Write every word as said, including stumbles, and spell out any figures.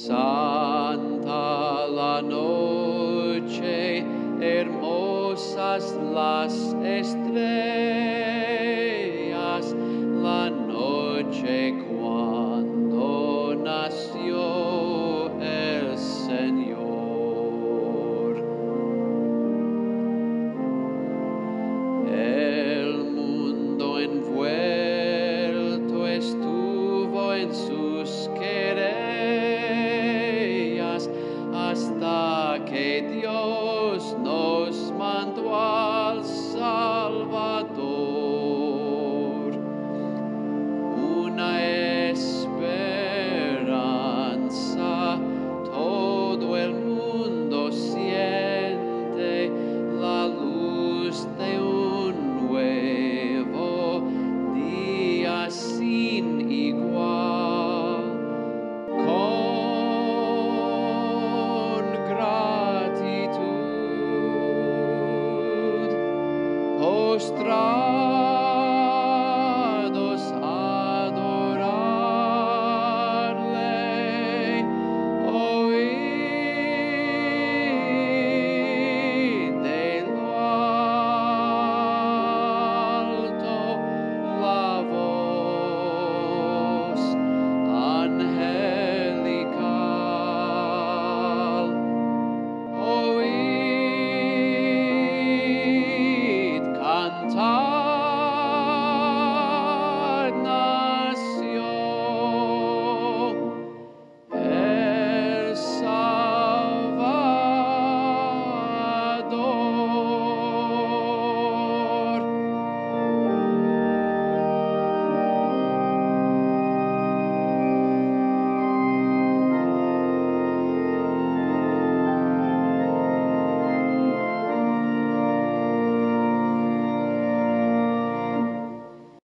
Santa la noche, hermosas las estrellas, la noche cuando nació el Señor. El mundo envuelto estuvo en sus querellas hasta que Dios nos mandó al Salvador. Una esperanza, todo el mundo siente la luz de un nuevo día sin igual. Con gratitud, postrado